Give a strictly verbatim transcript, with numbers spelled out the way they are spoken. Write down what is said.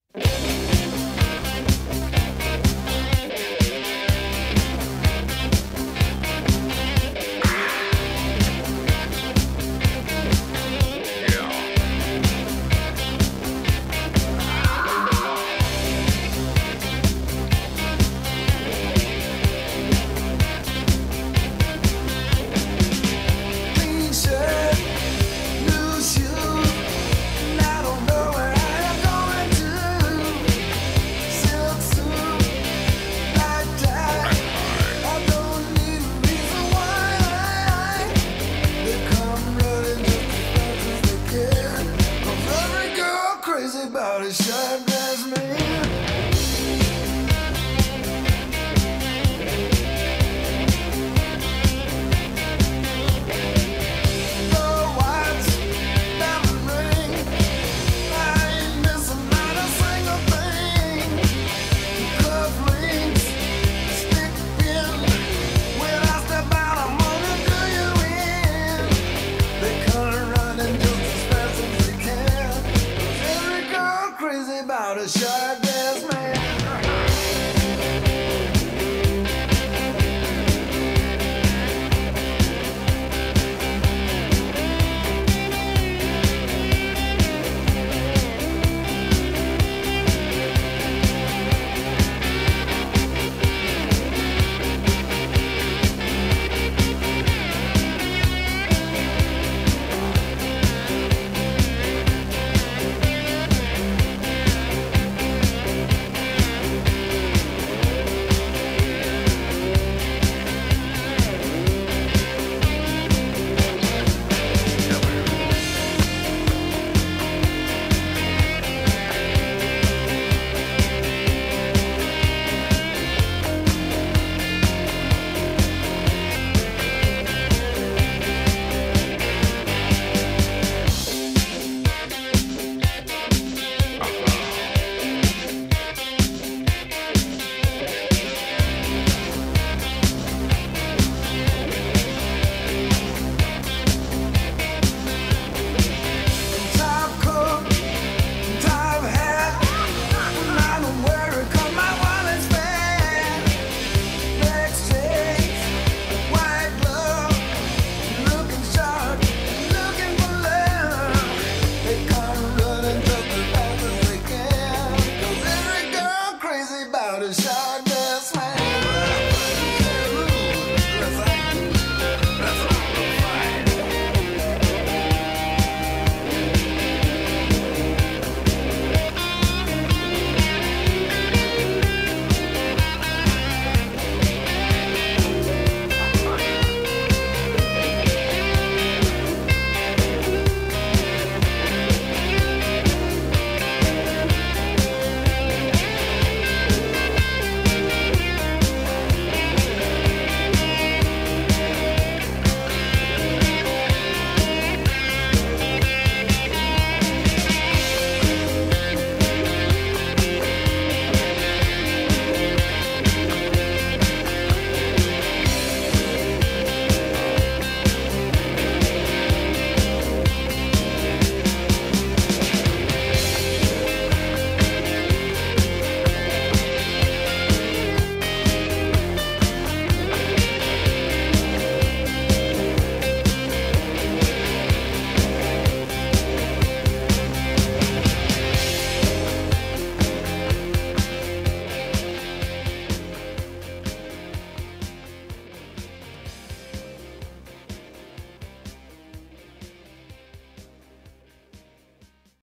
About a short dress man. The white diamond ring, I ain't missing not a single thing. Cufflinks, stick pin, when I step out I'm gonna do you in. They come running just as fast as they can. Every girl crazy about a short dress man.